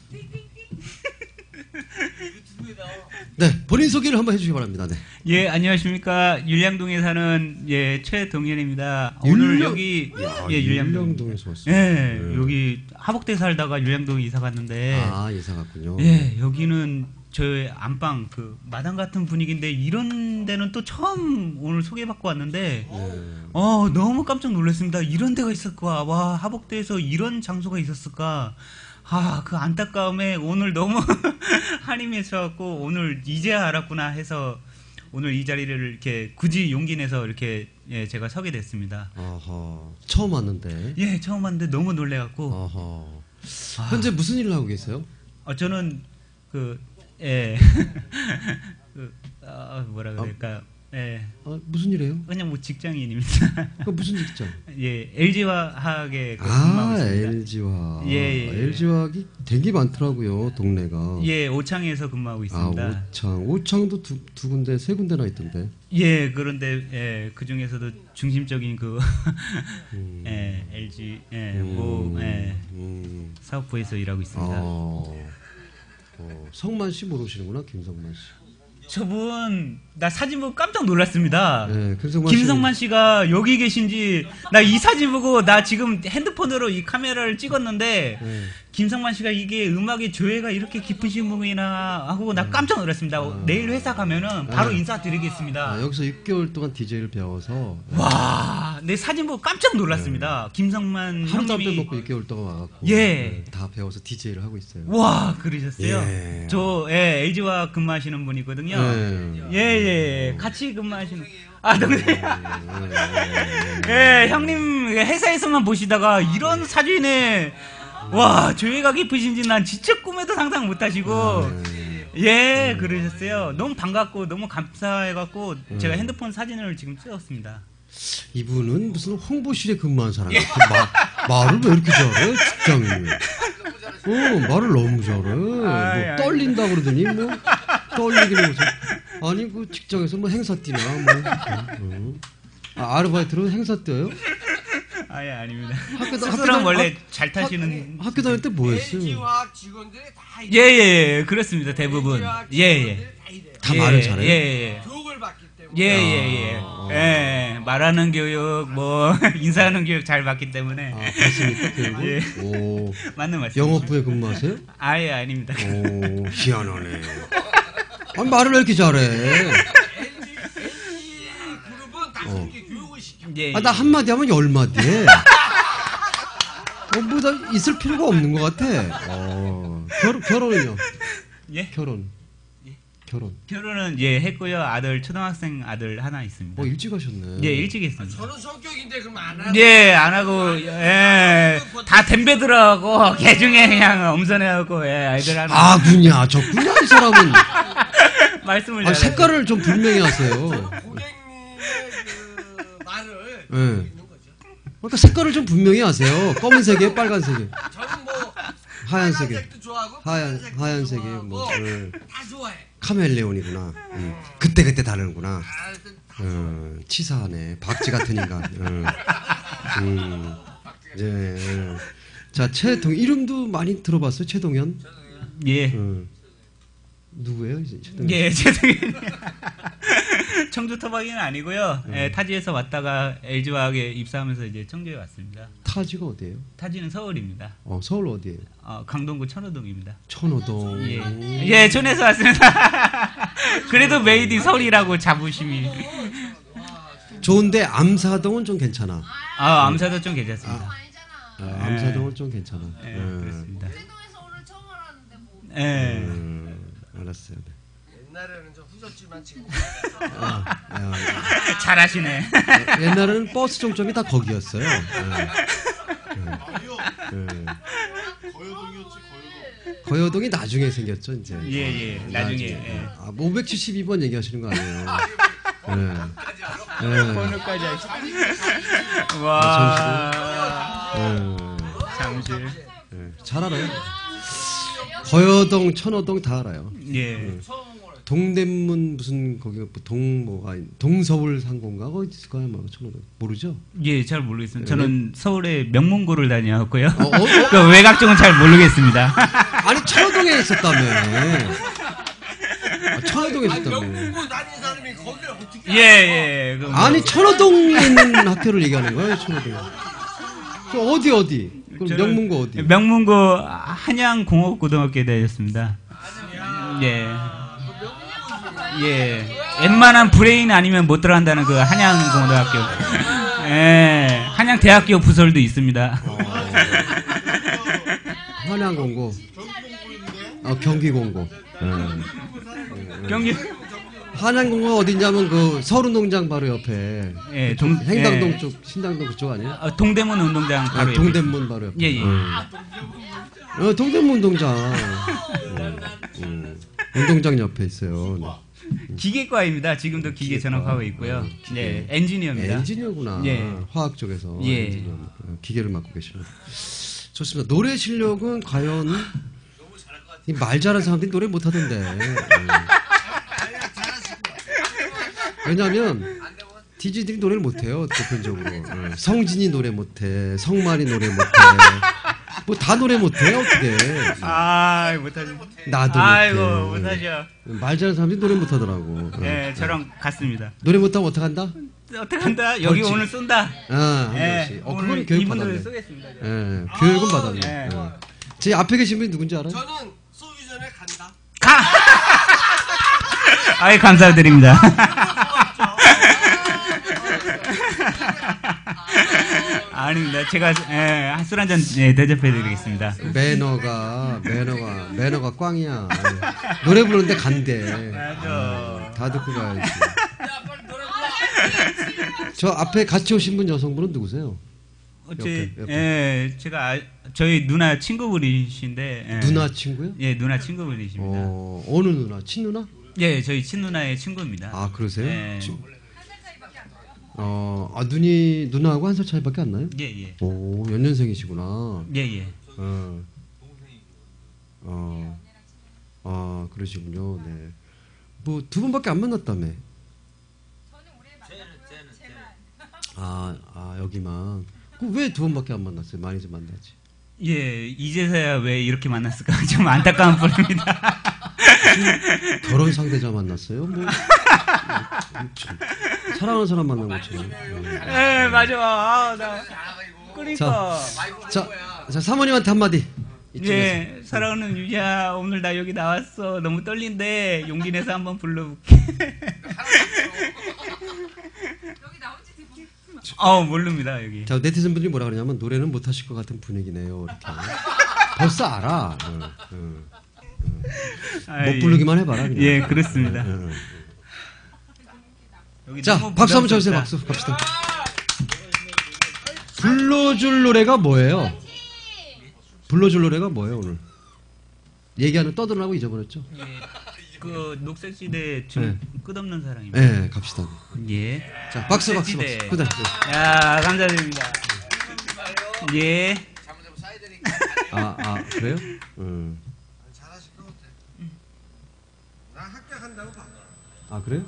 네, 본인 소개를 한번 해주시기 바랍니다. 네. 예, 안녕하십니까. 율량동에 사는 최동현입니다. 오늘 여기 율량동에서 왔어요. 예, 여기 하복대 살다가 율량동 이사 갔는데. 아, 이사 갔군요. 예, 여기는 저의 안방 그 마당 같은 분위기인데 이런 데는 또 처음 오늘 소개받고 왔는데 너무 깜짝 놀랐습니다. 이런 데가 있었까? 와, 하복대에서 이런 장소가 있었을까? 아, 그 안타까움에 오늘 너무 한이 맺혀갖고 오늘 이제야 알았구나 해서 오늘 이 자리를 이렇게 굳이 용기 내서 이렇게 제가 서게 됐습니다. 아하, 처음 왔는데. 예, 처음 왔는데 너무 놀래갖고. 아하. 현재 무슨 일을 하고 계세요? 저는 뭐라 그럴까요? 예. 무슨 일이에요? 그냥 뭐 직장인입니다. 그 무슨 직장? 예, LG화학에 근무하고 있습니다. LG화학. 예. LG화학이 되게 많더라고요, 동네가. 예, 오창에서 근무하고 있습니다. 오창도 두 군데, 세 군데나 있던데. 예, 그런데 그 중에서도 중심적인 그 LG 사업부에서 일하고 있습니다. 성만 씨 모르시는구나, 김성만 씨. 저분 나 사진 보고 깜짝 놀랐습니다. 네, 김성만 씨가 여기 계신지 나 이 사진 보고 나 지금 핸드폰으로 이 카메라를 찍었는데 김성만 씨가 이게 음악의 조예가 이렇게 깊으신 분이나 하고 나 깜짝 놀랐습니다. 내일 회사 가면은 바로 인사드리겠습니다. 여기서 6개월 동안 DJ를 배워서 와, 내 사진 보고 깜짝 놀랐습니다. 김성만 하루도 안 형님이 빼먹고 6개월 동안 와갖고 다 배워서 DJ를 하고 있어요. 와, 그러셨어요? 저 LG화 근무하시는 분이거든요. 예, 같이 근무하시는. 동생. 형님 회사에서만 보시다가 이런 사진에 와, 조예가 깊으신지 난 진짜 꿈에도 상상 못하시고 그러셨어요. 너무 반갑고 너무 감사해갖고 제가 핸드폰 사진을 지금 찍었습니다. 이분은 무슨 홍보실에 근무한 사람 같아. 말을 왜 이렇게 잘해? 직장인. 말을 너무 잘해. 뭐 떨린다 그러더니 뭐 떨리기는 무슨. 아니 그 직장에서 뭐 행사 뛰나 뭐. 아르바이트로 행사 뛰어요? 아닙니다. 스스로 원래 잘 타시는. 학교 다닐 때 뭐 했어요? LG화학 직원들이 다 예, 그렇습니다. 대부분. 다 말을 잘해요? 교육을 받기 때문에. 말하는 교육, 뭐 인사하는 교육 잘 받기 때문에. 맞습니까? 교육은? 맞는 말씀. 영업부에 근무하세요? 아닙니다. 희한하네. 아니 말을 왜 이렇게 잘해? LG 그룹은 다 그렇게 교육을 시켜. 나 한마디 하면 10마디 해. 뭐 다 있을 필요가 없는 것 같아. 결혼은요? 예? 결혼. 결혼은 했고요. 초등학생 아들 하나 있습니다. 일찍 하셨네. 일찍 했습니다. 저는 성격인데 그럼 안 하고. 안 하고, 다 댐베들하고, 개중에 그냥 엄선해하고, 아이들 하나. 군야, 저군야, 이 사람은. 말씀을 색깔을 좀 분명히 하세요. 고객님의 그 말을 있는 거죠. 그러니까 색깔을 좀 분명히 하세요. 검은색에, 빨간색에. 저는 뭐, 하얀색에. 빨간색도 좋아하고, 하얀색에, 뭐. 다 좋아해. 카멜레온이구나. 그때 다르는구나. 치사하네. 박쥐 같은 인간. 자, 이름도 많이 들어봤어요? 최동현? 예. 누구예요? 최동현. 청주 토박이는 아니고요. 타지에서 왔다가 LG화학에 입사하면서 이제 청주에 왔습니다. 타지가 어디예요? 타지는 서울입니다. 서울 어디예요? 강동구 천호동입니다. 천호동. 촌에서 왔습니다. 그래도 메이드 서울이라고 자부심이. 좋은데 암사동은 좀 괜찮아. 암사도 좀 괜찮습니다. 암사동은 좀 괜찮아. 그렇습니다. 알았어요. 옛날에는 좀 후졌지만 지금 잘하시네. 옛날에는 버스 종점이 다 거기였어요. 거여동이 나중에 생겼죠, 이제. 나중에. 572번 얘기하시는 거 아니에요? 번호까지 와. 잠실. 잘 알아요. 거여동, 천호동 다 알아요. 동대문 무슨 거기 동뭐가 동서울 상고인가 거기 있을까요? 뭐 청와대 모르죠? 예, 잘 모르겠습니다. 네. 저는 서울의 명문고를 다녀왔고요. 어? 그 외곽 쪽은 잘 모르겠습니다. 아니 천호동에 있었다며. 천호동에 아니 있었다며. 명문고 다닌 사람이 거기를 어떻게 예, 예. 아니 천호동에 있는 학교를 얘기하는 거예요, 천호동. 저 어디? 그럼 저는 명문고 어디? 명문고 한양공업고등학교에 다녔습니다. 예. 예. 웬만한 브레인 아니면 못 들어간다는 그 한양고등학교. 예. 한양대학교 부설도 있습니다. 한양공고. 경기공고. 경기. 한양공고 어디냐면 그 서울운동장 바로 옆에. 예, 행당동 예. 쪽, 신당동 그쪽 아니에요? 동대문 운동장 바로 옆에 동대문 바로 옆에. 예, 예. 동대문 운동장. 운동장 옆에 있어요. 네. 기계과입니다. 지금도 기계 전업하고 있고요. 네, 엔지니어입니다. 엔지니어구나. 예. 화학 쪽에서 예. 엔지니어. 기계를 맡고 계시는. 좋습니다. 노래 실력은 과연 이 말 잘하는 사람들이 노래 못하던데. 왜냐하면 DJ들이 노래를 못해요. 보편적으로. 성진이 노래 못해. 성만이 노래 못해. 뭐 다 노래 못해요. 어떻게. 아, 못하죠. 나도 아이고, 못해. 못하죠. 말 잘하는 사람들이 노래 못하더라고. 예, 저랑 같습니다. 노래 못하면 어떡한다? 어떡한다? 여기 벌칙. 오늘 쏜다. 한 예, 번씩. 오늘 그거는 교육 이분들 받았네. 쏘겠습니다. 예, 교육은 받았네. 예. 예. 제 앞에 계신 분이 누군지 알아요? 저는 쏘기 전에 간다. 아이, 감사드립니다. 아닙니다. 제가 술 한잔 대접해드리겠습니다. 매너가 꽝이야. 노래 부르는데 간대. 맞아. 다 듣고 가야지. 저 앞에 같이 오신 분 여성분은 누구세요? 옆에. 제가 저희 누나 친구분이신데. 누나 친구요? 예, 누나 친구분이십니다. 어느 누나? 친누나? 예, 저희 친누나의 친구입니다. 아, 그러세요? 예. 누나하고 한 살 차이밖에 안 나요? 예, 예. 오, 연년생이시구나. 예, 예. 그러시군요. 네. 뭐 두 분밖에 안 만났다며. 여기만. 왜 두 번밖에 안 만났어요? 많이 좀 만나지. 예, 이제서야 왜 이렇게 만났을까 좀 안타까운 뿐입니다. 결혼 상대자 만났어요? 뭐 참, 사랑하는 사람 만난 것처럼. 예, 맞아. 나 그러니까. 자, 사모님한테 한마디. 이쪽에서. 예, 사랑하는 유야, 오늘 나 여기 나왔어. 너무 떨린데 용기 내서 한번 불러볼게. 모릅니다 여기. 자, 네티즌 분들이 뭐라 그러냐면 노래는 못 하실 것 같은 분위기네요. 이렇게. 벌써 알아. 못 부르기만 해봐라. 그냥. 예, 그렇습니다. 여기 자, 너무 박수 한번 쳐주세요. 부담스럽다. 박수 갑시다. 불러줄 노래가 뭐예요? 불러줄 노래가 뭐예요 오늘? 얘기하는 떠들어나고 잊어버렸죠? 예, 그 녹색 시대 좀 끝없는 사랑입니다. 네, 갑시다. 예. 자, 박수. 녹색지대. 그래. 야, 감사드립니다. 예. 그래요? 잘하실 것 같아. 나 합격한다고 봐. 그래요?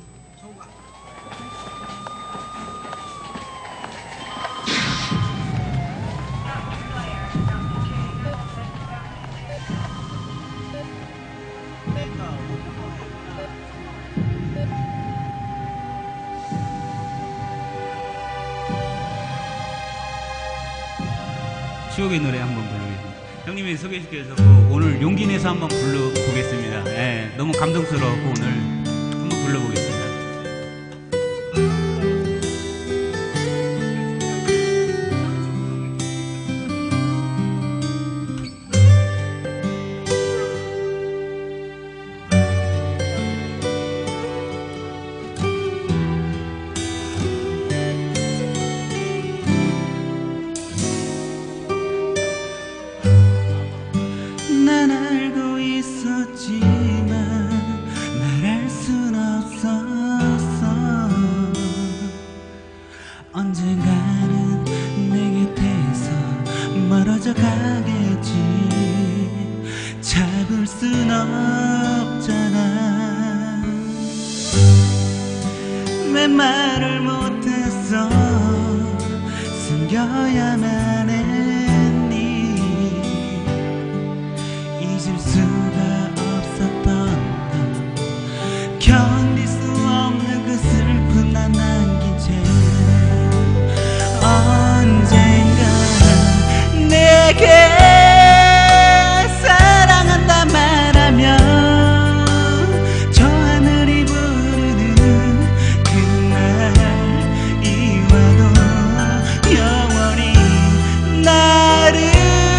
추억의 노래 한번 부르겠습니다. 형님이 소개시켜서 오늘 용기 내서 한번 불러보겠습니다. 예, 너무 감동스러웠고 오늘 한번 불러보겠습니다. 난 알고 있었지만 말할 순 없었어. 언젠가는 내 곁에서 멀어져 가겠지. 잡을 순 없잖아. 왜 말을 못했어 숨겨야만 했니 잊을 수가 없었던 견딜 수 없는 그 슬픈 난 남긴 채 언젠가 내게 사랑한다 말하며 저 하늘이 부르는 그날 이와도 영원히 나를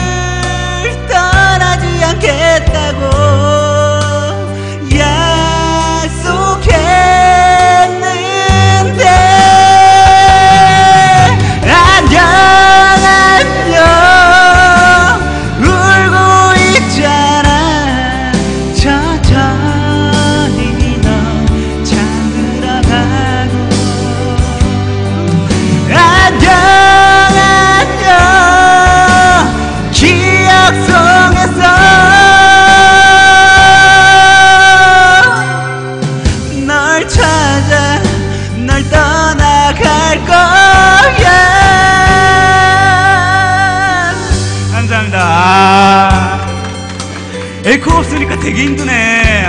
떠나지 않겠다고 약속했는데 안녕 안녕 울고 있잖아 천천히 너 잠들어가고 안녕 안녕 기억 속에서 널 찾아 널 떠나갈 거야. 감사합니다. 에코 없으니까 되게 힘드네.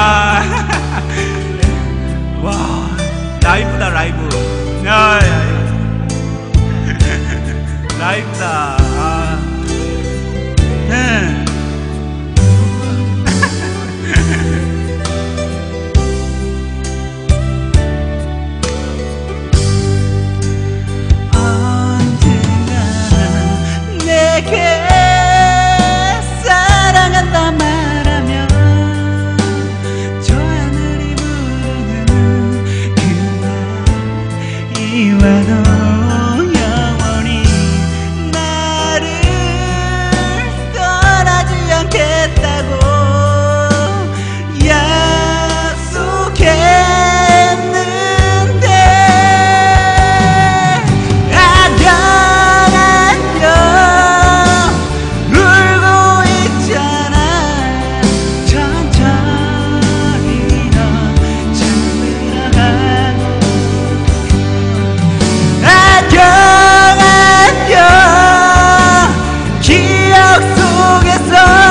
와 라이브다 라이브. 야. 라이브다. 네. 내게 사랑한다 말하며 저 하늘이 부르는 그날 이와도 영원히 나를 떠나지 않겠다고 약속했는데 안녕 안녕 울고 있잖아 천천히 너 잠들어가고 안녕 안녕 기억 속에서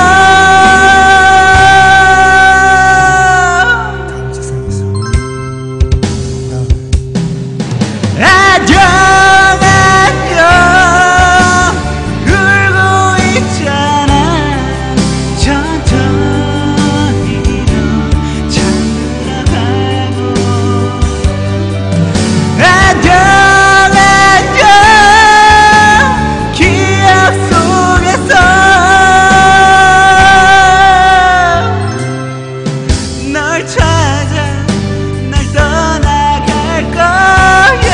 안녕 안녕 울고 있잖아 천천히 너 잠들어가고 안녕 안녕 기억 속에서 널 찾아 날 떠나갈 거야.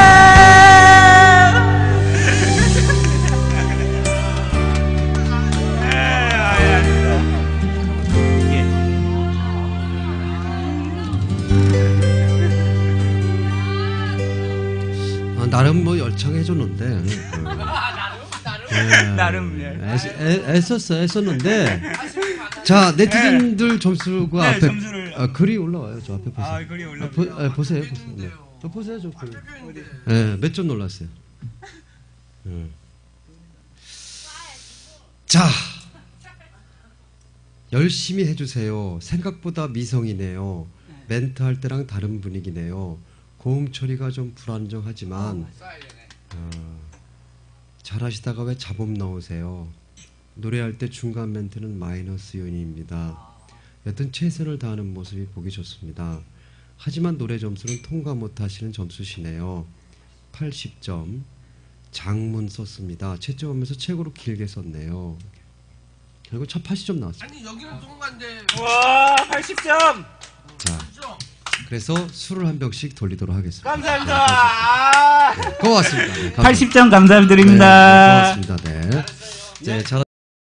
나름 뭐 열창해줬는데 나름 애썼는데 자 네티즌들 점수가 네, 앞에 점수를 글이 올라와요. 저 앞에 보세요. 글이 올라. 보세요. 네. 저 보세요. 저 글. 네, 몇 점 놀랐어요. 자, 열심히 해주세요. 생각보다 미성이네요. 멘트 할 때랑 다른 분위기네요. 고음 처리가 좀 불안정하지만 잘하시다가 왜 잡음 넣으세요? 노래할 때 중간 멘트는 마이너스 요인입니다. 여튼 최선을 다하는 모습이 보기 좋습니다. 하지만 노래 점수는 통과 못하시는 점수시네요. 80점. 장문 썼습니다. 채점하면서 책으로 길게 썼네요. 결국 첫 80점 나왔습니다. 아니 여기는 통과인데. 와 80점. 자, 그래서 술을 한 병씩 돌리도록 하겠습니다. 감사합니다. 네, 고맙습니다. 네, 감사합니다. 80점 감사드립니다. 네, 고맙습니다. 네. 네, 잘